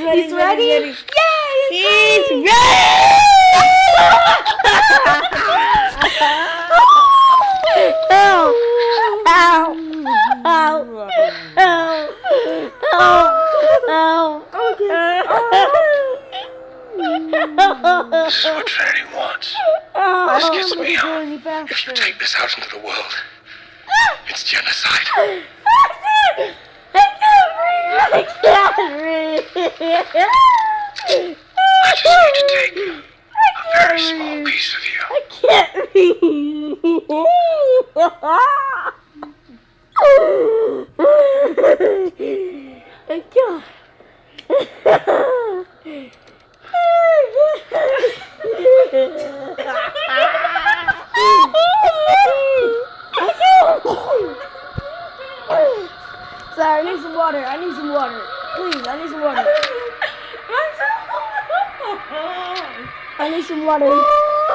He's ready. Yay! He's ready. Ow! Ow! Ow! Ow! This is what Trinity wants. This gets me on. If you take this out into the world, it's genocide. I can't breathe. I just need to take a very small piece of you. I can't breathe. I can't. Sorry, I need some water. I need some water. Please, I need some water. I need some water.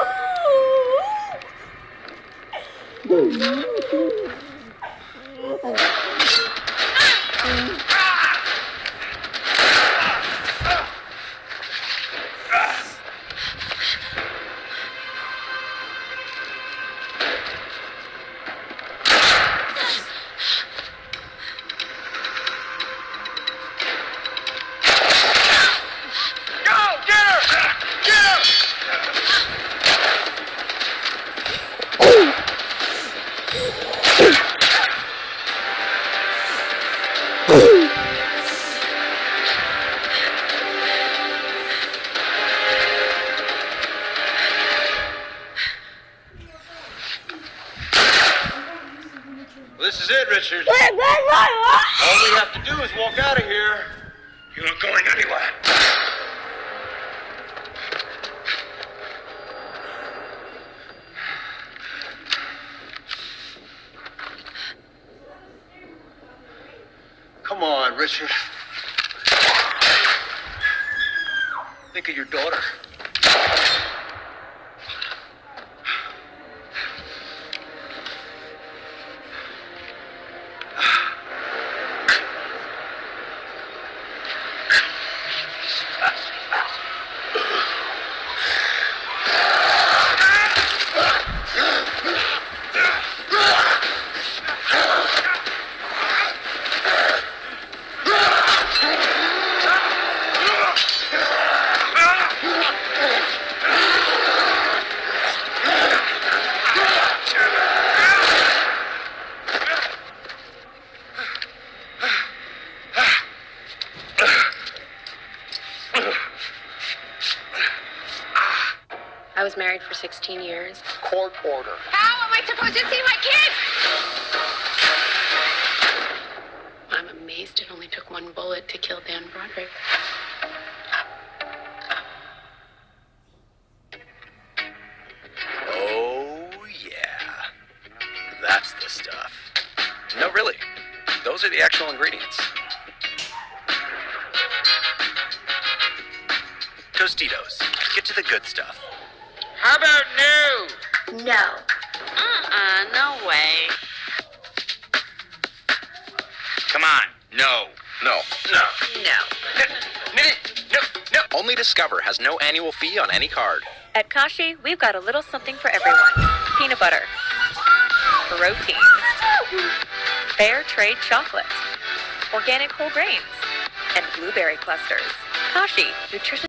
This is it, Richard. All we have to do is walk out of here. You're not going anywhere. Come on, Richard. Think of your daughter. I was married for 16 years. Court order. How am I supposed to see my kids? I'm amazed it only took one bullet to kill Dan Broderick. Oh, yeah. That's the stuff. No, really. Those are the actual ingredients. Tostitos. Get to the good stuff. How about no? No. No way. Come on. No. No. No. No. No. Only Discover has no annual fee on any card. At Kashi, we've got a little something for everyone. Peanut butter, protein, fair trade chocolate, organic whole grains, and blueberry clusters. Kashi, nutrition.